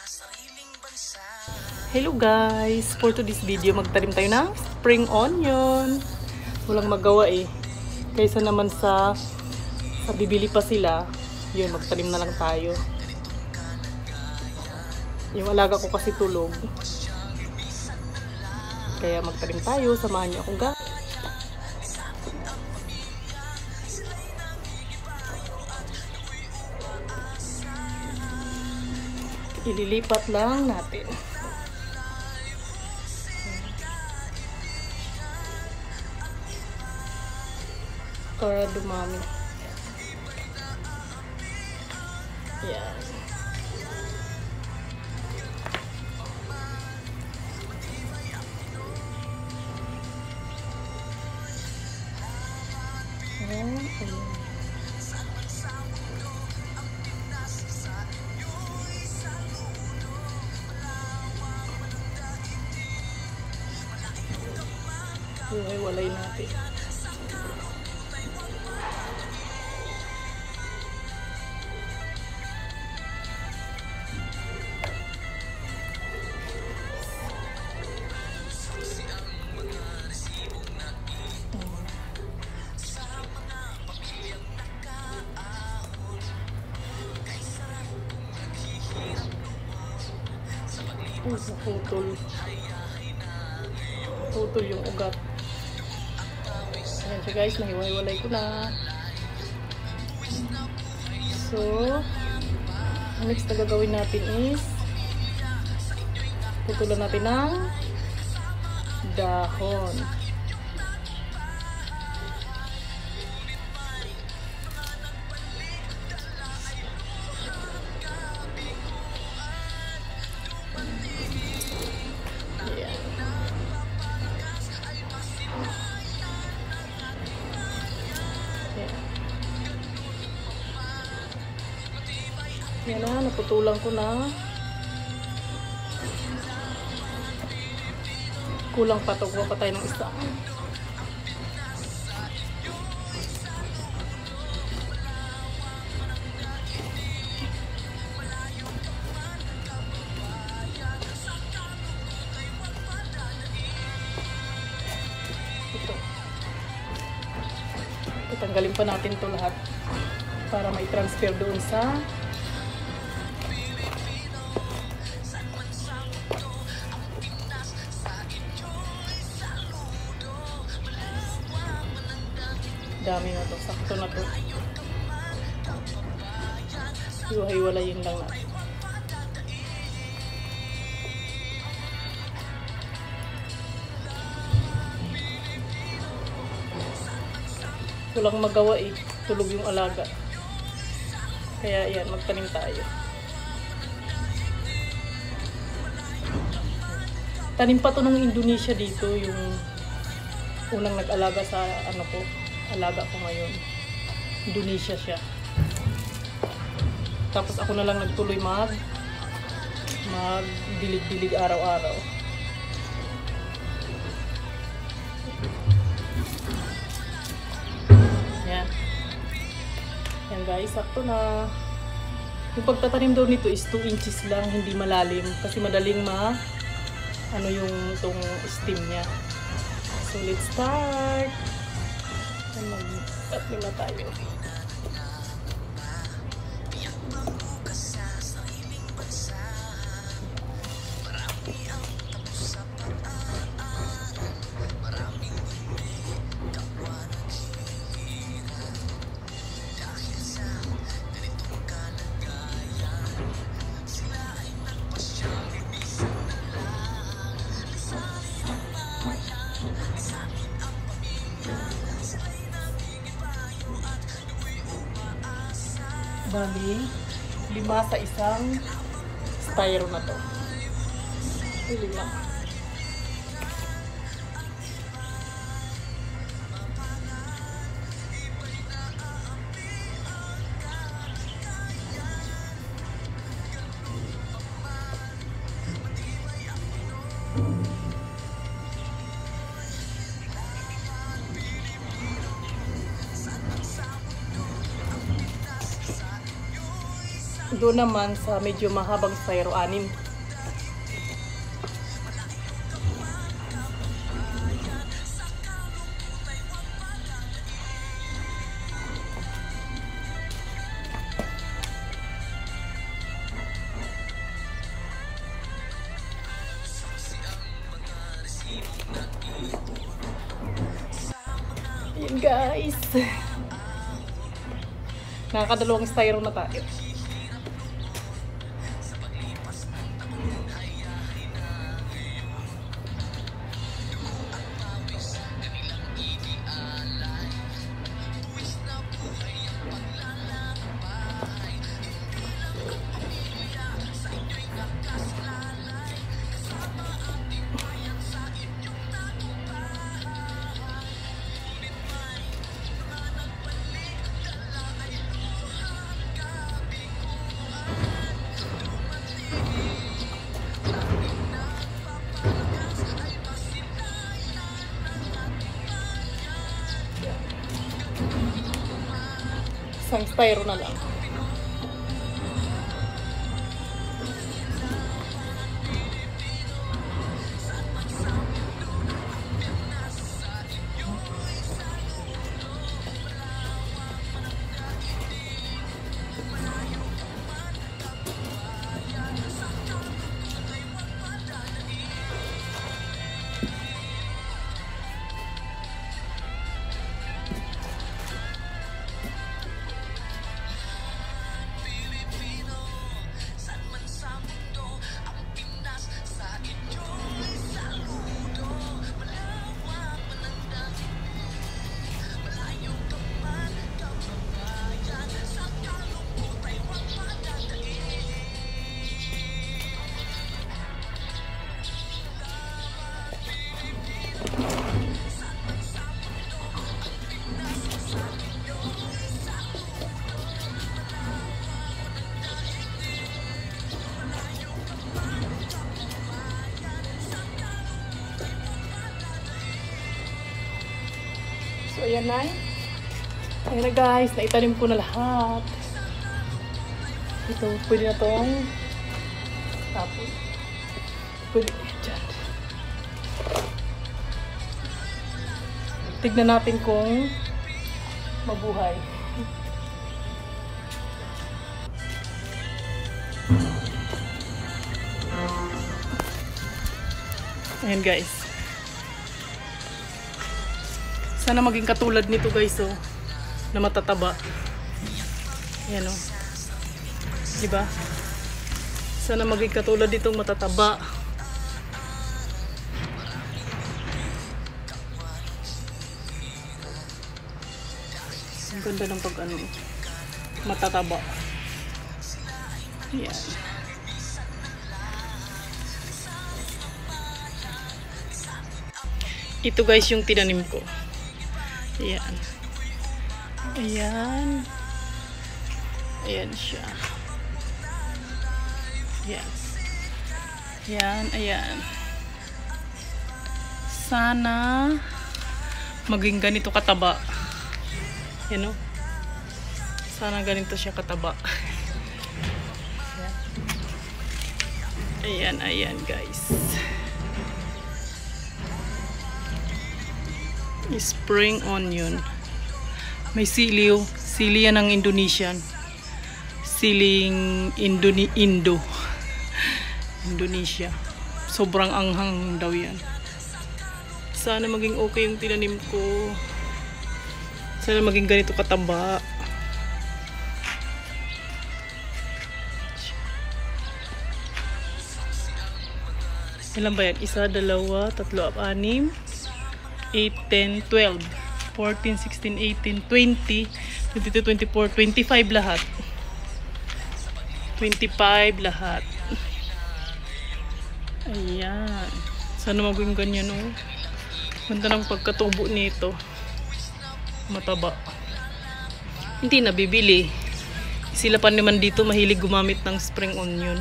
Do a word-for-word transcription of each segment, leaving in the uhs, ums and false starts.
Hello guys! For today's video, magtanim tayo ng spring onion. Walang magawa eh. Kaysa naman sa, sa bibili pa sila, yun, magtanim na lang tayo. Yung alaga ko kasi tulog. Kaya magtanim tayo, samahan niyo akong guys. Ililipat lang natin. Para dumami. Yan. Ayan, ayan. Iwalay natin. Oh, putol. Putol yung ugat. Ayan siya guys, nahiwa-hiwalay ko na. So, next na gagawin natin is putulan natin ng dahon. Yan na, naputulan ko na. Kulang pa ito. Kuha pa tayo ng isa. Ito. Tatanggalin pa natin ito lahat para may transfer doon sa dami na to, sakto na to. Hiwa-hiwalayin lang natin. Walang magawa eh, tulog yung alaga. Kaya yan, magtanim tayo. Tanim pa to ng Indonesia dito, yung unang nag-alaga sa ano ko. Alaga ko ngayon. Indonesia siya. Tapos ako na lang nagtuloy mag mag dilig-dilig araw-araw. Yan. Yan guys, sakto na. Yung pagtatanim daw nito is two inches lang, hindi malalim. Kasi madaling ma ano yung itong stem niya. So let's start. Mag-cut muna tayo. Bali, lima sa isang styro na to. Lima. Doon naman sa medyo mahabang styro, anim. Ayan guys. Nakakadalawang styro na tayo. Isang styro na lang. So, ayan na. Ayan na guys, naitanim ko na lahat. Ito, pwede na tong tapos. Pwede, dyan. Tignan natin kung mabuhay. Ayan guys. Sana maging katulad nito guys, oh, na matataba. Ayan, oh. Diba? Sana maging katulad ditong matataba. Ang ganda ng pag ano, matataba. Ayan. Ito guys yung tinanim ko. Ayan. Ayan. Ayan siya. Ayan. Ayan, ayan. Sana maging ganito kataba. Ayan, o. Sana ganito siya kataba. Ayan, ayan guys. Spring onion. May siliw. Sili yan ng Indonesian. Siling Indone Indo. Indonesia. Sobrang anghang daw yan. Sana maging okay yung tinanim ko. Sana maging ganito kataba. Ilan ba yan? Isa, dalawa, tatlo, anim, eight, ten, twelve, fourteen, sixteen, eighteen, twenty, twenty-two, twenty-four, twenty-five lahat. twenty-five lahat. Ayan. Sana maging ganyan, oh. Ganda ng pagkatubo nito. Mataba. Hindi nabibili. Sila pa naman dito mahilig gumamit ng spring onion.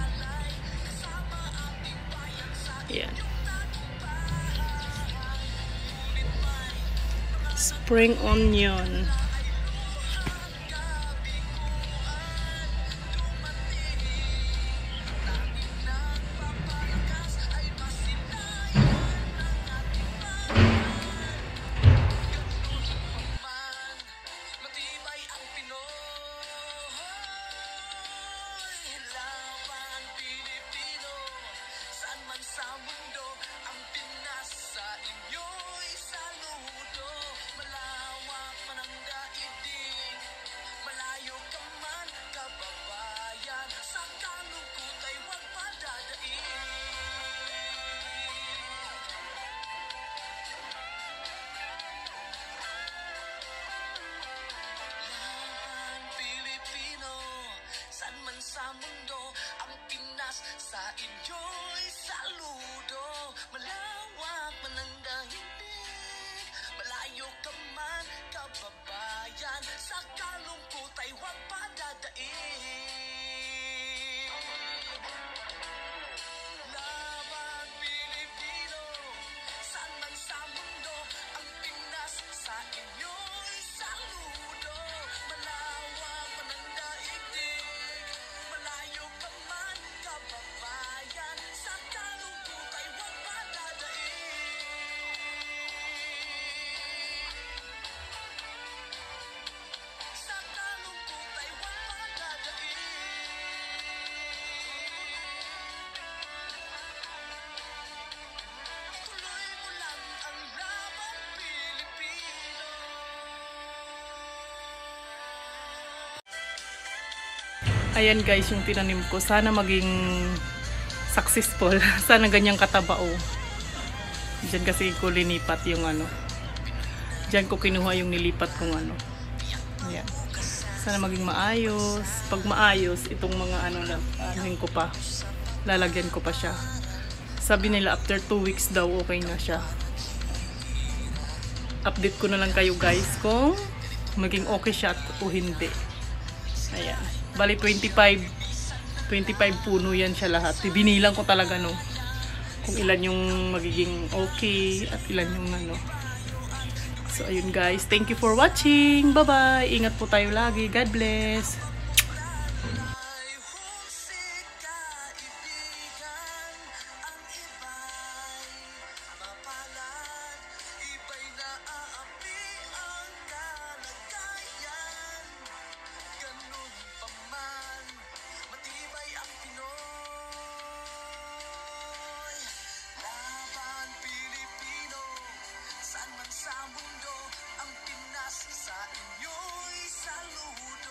Ayan. Spring onion. inyo'y saludo. Malawak man ang daigdig, malayo ka man kababayan, sa kalungkot ay huwag padadaig. Laban Pilipino, saan man sa mundo, ang Pinas sa inyo'y saludo. Malawak man ang daigdig, malayo ka man kababayan, sa kalungkot ay huwag padadaig. Sa kalungkot ay huwag padadaig. Tuloy mo lang ang laban Pilipino. Ayan guys, yung tinanim ko. Sana maging successful. Sana ganyang kataba oh. Diyan kasi ko linipat yung ano. Diyan ko kinuha yung nilipat kong ano. Ayan. Sana maging maayos. Pag maayos, itong mga ano na anuhin ko pa. Lalagyan ko pa siya. Sabi nila after two weeks daw okay na siya. Update ko na lang kayo guys kung maging okay siya o hindi. Ayan. Bali twenty-five puno yan siya lahat. Binilang ko talaga no. Kung ilan yung magiging okay at ilan yung ano. So ayun guys, thank you for watching. Bye bye. Ingat po tayo lagi. God bless. Ay husik kaibigan, ang iba'y mapalad, iba'y naaapi ang kalagayan. Ganun pa man, matibay ang Pinoy. Laban Pilipino, saan man sa mundo, ang Pinas sa inyo'y saludo.